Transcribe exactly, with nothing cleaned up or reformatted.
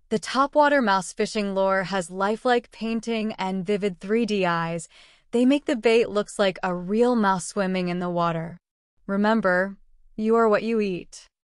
The topwater mouse fishing lure has lifelike painting and vivid three D eyes. They make the bait looks like a real mouse swimming in the water. Remember, you are what you eat.